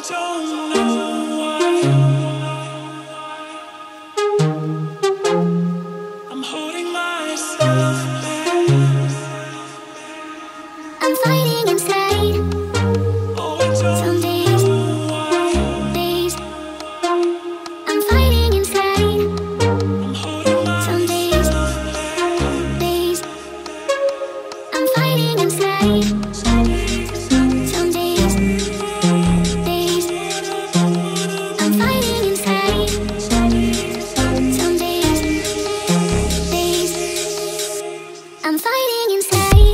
don't know why I'm holding myself back. I'm fighting inside. Oh, I don't Some days, know why days. I'm fighting inside. I'm holding Some days, myself back. days. I'm fighting inside. Some days, days. I'm fighting inside. Some days, days. I'm fighting inside.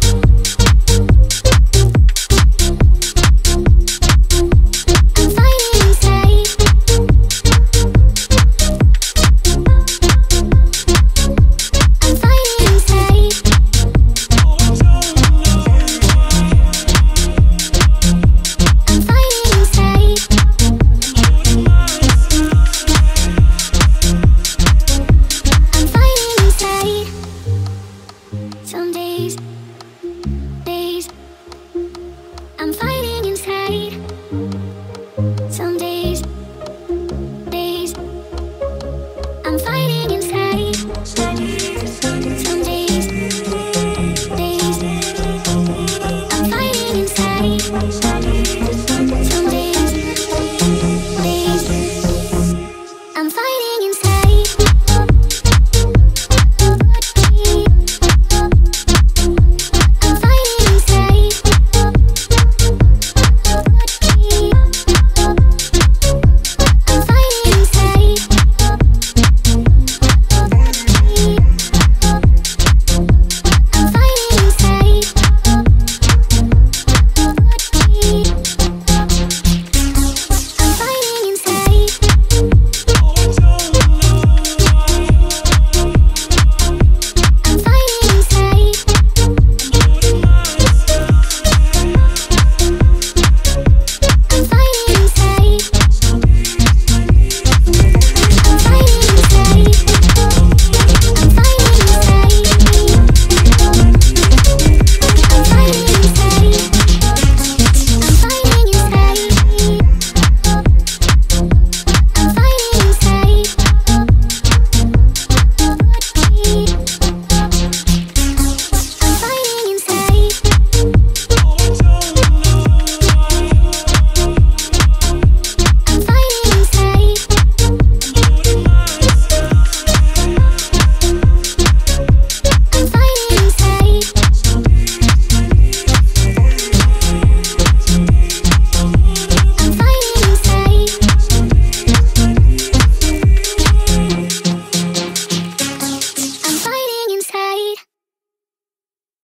I'm fighting inside. I'm fighting inside. Oh, I don't know why I'm fighting inside. holding myself I'm fighting inside. Some days, days. I'm fighting.